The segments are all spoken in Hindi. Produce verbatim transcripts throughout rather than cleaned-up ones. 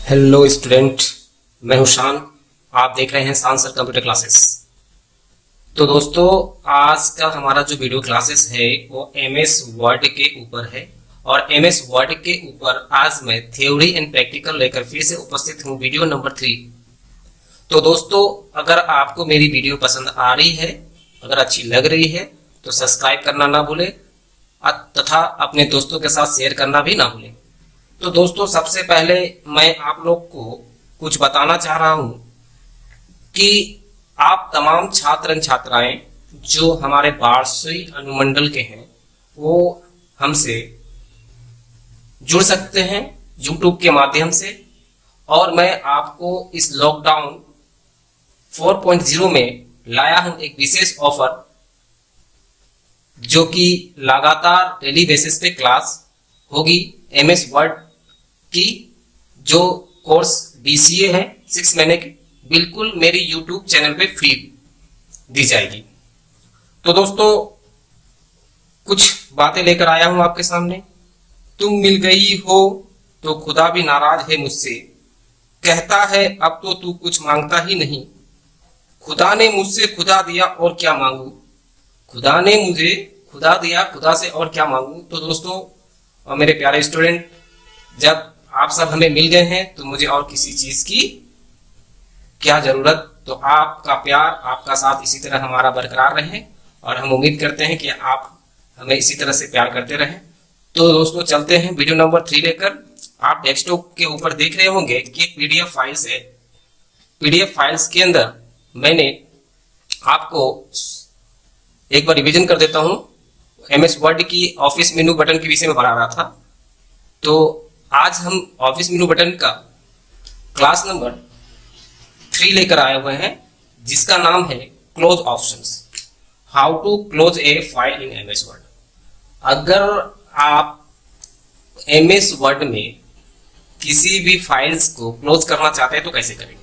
हेलो स्टूडेंट, मैं हूं शान। आप देख रहे हैं शान सर कंप्यूटर क्लासेस। तो दोस्तों, आज का हमारा जो वीडियो क्लासेस है वो एमएस वर्ड के ऊपर है और एमएस वर्ड के ऊपर आज मैं थ्योरी एंड प्रैक्टिकल लेकर फिर से उपस्थित हूं, वीडियो नंबर थ्री। तो दोस्तों, अगर आपको मेरी वीडियो पसंद आ रही है, अगर अच्छी लग रही है तो सब्सक्राइब करना ना भूलें तथा अपने दोस्तों के साथ शेयर करना भी ना भूलें। तो दोस्तों, सबसे पहले मैं आप लोग को कुछ बताना चाह रहा हूं कि आप तमाम छात्र एवं छात्राएं जो हमारे वार्षिक अनुमंडल के हैं वो हमसे जुड़ सकते हैं यूट्यूब के माध्यम से। और मैं आपको इस लॉकडाउन फोर पॉइंट ज़ीरो में लाया हूं एक विशेष ऑफर, जो कि लगातार डेली बेसिस पे क्लास होगी एमएस वर्ड की, जो कोर्स डीसीए है सिक्स महीने की, बिल्कुल मेरी यूट्यूब चैनल पे फ्री दी जाएगी। तो दोस्तों, कुछ बातें लेकर आया हूं आपके सामने। तुम मिल गई हो तो खुदा भी नाराज है मुझसे, कहता है अब तो तू कुछ मांगता ही नहीं। खुदा ने मुझसे खुदा दिया और क्या मांगू, खुदा ने मुझे खुदा दिया, खुदा से और क्या मांगू। तो दोस्तों और मेरे प्यारे स्टूडेंट, जब आप सब हमें मिल गए हैं तो मुझे और किसी चीज की क्या जरूरत। तो आपका प्यार, आपका साथ इसी तरह हमारा बरकरार रहे और हम उम्मीद करते हैं कि आप हमें इसी तरह से प्यार करते रहें। तो दोस्तों, चलते हैं वीडियो नंबर थ्री लेकर। आप डेस्कटॉप के ऊपर देख रहे होंगे कि पीडीएफ फाइल्स है। पीडीएफ फाइल्स के अंदर मैंने आपको एक बार रिवीजन कर देता हूं। एमएस वर्ड की ऑफिस मेनू बटन के विषय में पढ़ा रहा था। तो आज हम ऑफिस मेनू बटन का क्लास नंबर थ्री लेकर आए हुए हैं, जिसका नाम है close options, how to close a file in MS Word. अगर आप एमएस वर्ड में किसी भी फाइल्स को क्लोज करना चाहते हैं तो कैसे करेंगे।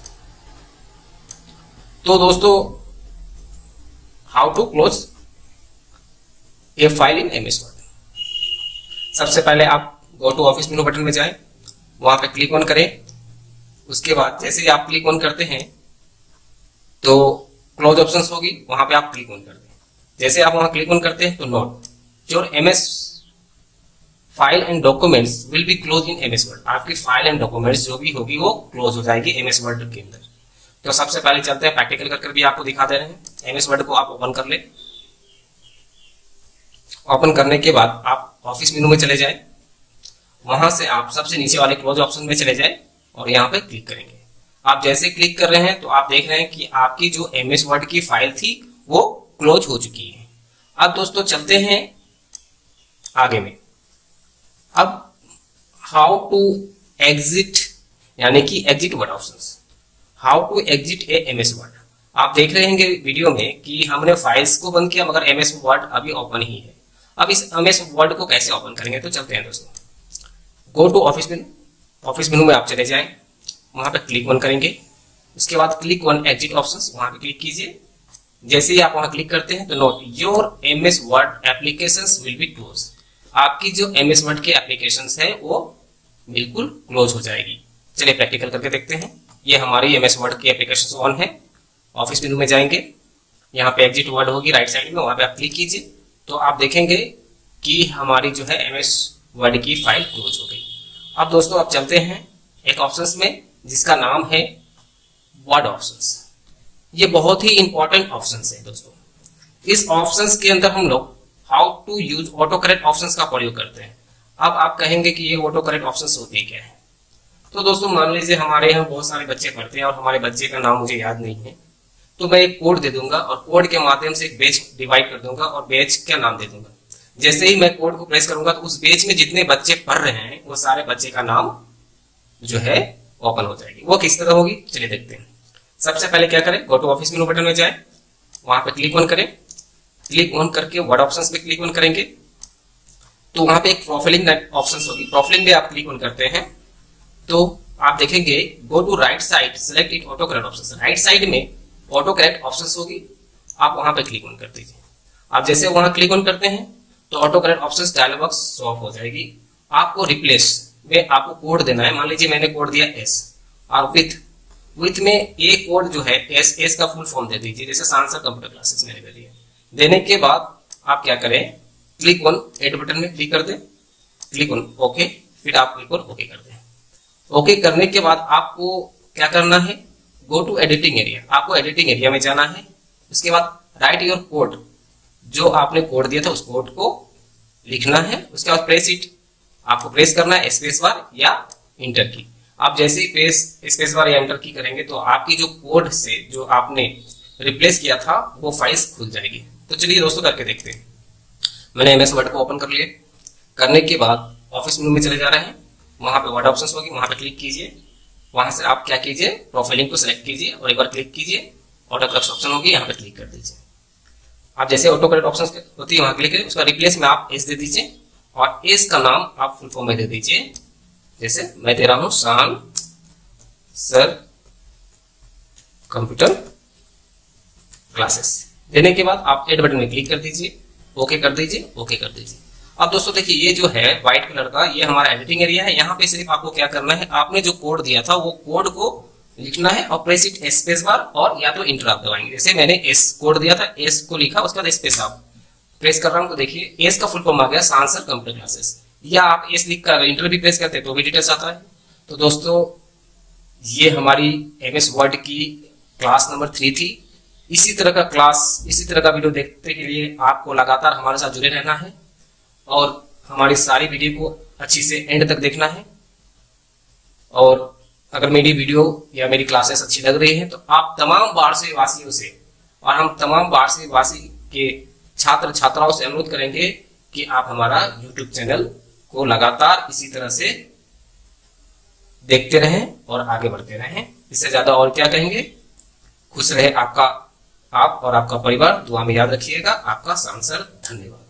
तो दोस्तों, how to close a file in MS Word. सबसे पहले आप go to office menu button में जाएं, वहां पे क्लिक ऑन करें। उसके बाद जैसे ही आप क्लिक ऑन करते हैं तो क्लोज ऑप्शंस होगी, वहां पे आप क्लिक ऑन कर दें। जैसे आप वहां क्लिक ऑन करते हैं तो note your MS file and documents will be close in MS Word. आपकी फाइल एंड डॉक्यूमेंट्स जो भी होगी वो क्लोज हो जाएगी एमएस वर्ड के अंदर। तो सबसे पहले चलते हैं, प्रैक्टिकल करके भी आपको दिखा दे रहे हैं। एमएस वर्ड को आप ओपन कर ले। ओपन करने के बाद आप ऑफिस मेनू में चले जाएं, वहां से आप सबसे नीचे वाले क्लोज ऑप्शन में चले जाएं और यहाँ पे क्लिक करेंगे। आप जैसे क्लिक कर रहे हैं तो आप देख रहे हैं कि आपकी जो एमएस वर्ड की फाइल थी वो क्लोज हो चुकी है। अब दोस्तों चलते हैं आगे में। अब हाउ टू एग्जिट, यानी कि exit Word options, how to exit a MS Word. आप देख रहे होंगे वीडियो में कि हमने फाइल्स को बंद किया मगर एमएस वर्ड अभी ओपन ही है। अब इस एमएस वर्ड को कैसे ओपन करेंगे, तो चलते हैं दोस्तों। Go to office menu, Office menu में आप चले जाएं, वहां पे क्लिक ऑन करेंगे। उसके बाद क्लिक ऑन एग्जिट ऑप्शंस, वहां पे क्लिक कीजिए। जैसे ही आप वहां क्लिक करते हैं तो note your MS Word applications will be close. आपकी जो एमएस वर्ड की एप्लीकेशंस है वो बिल्कुल क्लोज हो जाएगी। चलिए प्रैक्टिकल करके देखते हैं। ये हमारी एमएस वर्ड की एप्लीकेशन ऑन है। ऑफिस मेनू में जाएंगे, यहाँ पे एग्जिट वर्ड होगी राइट साइड में, वहां पे आप क्लिक कीजिए तो आप देखेंगे कि हमारी जो है एमएस वर्ड की फाइल क्लोज हो गई। अब दोस्तों आप चलते हैं एक ऑप्शंस में जिसका नाम है वर्ड ऑप्शंस। ये बहुत ही इंपॉर्टेंट ऑप्शंस है दोस्तों। इस ऑप्शंस के अंदर हम लोग how to use auto correct options का प्रयोग करते हैं। अब आप कहेंगे कि ये ऑटो करेक्ट ऑप्शंस होते क्या है। तो दोस्तों मान लीजिए हमारे यहाँ बहुत सारे बच्चे पढ़ते हैं और हमारे बच्चे का नाम मुझे याद नहीं है, तो मैं एक कोड दे दूंगा और कोड के माध्यम से एक बैच डिवाइड कर दूंगा और बैच का नाम दे दूंगा। जैसे ही मैं कोड को प्रेस करूंगा तो उस बैच में जितने बच्चे पढ़ रहे हैं वो सारे बच्चे का नाम जो है ओपन हो जाएगी। वो किस तरह होगी, चलिए देखते हैं। सबसे पहले क्या करें, go to office menu button में जाएं, वहां पे क्लिक ऑन करें। क्लिक ऑन करके वर्ड ऑप्शंस पे क्लिक ऑन करेंगे तो वहां पे एक प्रोफाइलिंग ऑप्शंस होगी। प्रोफाइलिंग में आप क्लिक ऑन करते हैं तो आप देखेंगे go to right side select it auto correct options. Right side में ऑटो करेक्ट ऑप्शंस होगी, आप वहां पे क्लिक ऑन कर दीजिए। आप जैसे वहां क्लिक ऑन करते हैं तो auto correct options dialog box show off हो जाएगी। आपको रिप्लेस में आपको कोड देना है। मान लीजिए मैंने कोड दिया एस, और विथ विथ में ए कोड जो है एस, एस का फुल फॉर्म दे दीजिए, जैसे सांसर कंप्यूटर क्लासेस मैंने दे दिया। देने के बाद आप क्या करें, क्लिक ऑन एड बटन में क्लिक कर दें, क्लिक ऑन ओके, फिर आप क्लिक ऑन ओके कर दें। ओके करने के बाद आपको क्या करना है, गो टू एडिटिंग एरिया, आपको एडिटिंग एरिया में जाना है। उसके बाद राइट योर कोड, जो आपने कोड दिया था उस कोड को लिखना है। उसके बाद प्रेस इट, आपको प्रेस करना है स्पेस बार या इंटर की। आप जैसे ही प्रेस स्पेस बार या इंटर की करेंगे तो आपकी जो कोड से जो आपने रिप्लेस किया था वो फाइल्स खुल जाएगी। तो चलिए दोस्तों करके देखते हैं। मैंने एमएस वर्ड को ओपन कर लिया। करने के बाद ऑफिस मेनू में चले जा रहे हैं, वहां पे वर्ड ऑप्शंस होगी, वहां पे क्लिक कीजिए। वहां से आप क्या कीजिए, प्रोफाइलिंग को सिलेक्ट कीजिए और एक बार क्लिक कीजिए। ऑटो करेक्ट ऑप्शन होगी, यहाँ पे क्लिक कर दीजिए। आप जैसे ऑटो करेक्ट ऑप्शन होती है वहां क्लिक करें, उसका रिप्लेस में आप एस दे दीजिए और एस का नाम आप फुल फॉर्म में दे दीजिए। जैसे मैं दे रहा हूं शान सर कंप्यूटर क्लासेस। देने के बाद आप एड बटन में क्लिक कर दीजिए, ओके कर दीजिए, ओके कर दीजिए। अब दोस्तों देखिए ये जो है व्हाइट कलर का, ये हमारा एडिटिंग एरिया है। यहाँ पे सिर्फ आपको क्या करना है, आपने जो कोड दिया था वो कोड को लिखना है और प्रेस इट स्पेस बार और या तो इंटर आप दबाएंगे। जैसे मैंने एस कोड दिया था, एस को लिखा, उसके बाद स्पेस आप प्रेस कर रहा हूं तो देखिए एस का फुल फॉर्म आ गया सांसर कंप्यूटर क्लासेस। या आप एस लिख कर इंटर भी प्रेस करते हैं तो भी डिटेल्स आता है। तो दोस्तों ये हमारी एमएस वर्ड की क्लास नंबर थ्री थी। इसी तरह का क्लास, इसी तरह का वीडियो देखने के लिए आपको लगातार हमारे साथ जुड़े रहना है और हमारी सारी वीडियो को अच्छी से एंड तक देखना है। और अगर मेरी वीडियो या मेरी क्लासेस अच्छी लग रही है तो आप तमाम वार्षिक वासियों से और हम तमाम वार्षिक वासी के छात्र छात्राओं से अनुरोध करेंगे कि आप हमारा यूट्यूब चैनल को लगातार इसी तरह से देखते रहें और आगे बढ़ते रहें। इससे ज्यादा और क्या कहेंगे। खुश रहे आपका आप और आपका परिवार, दुआ में याद रखिएगा। आपका सांसर धन्यवाद।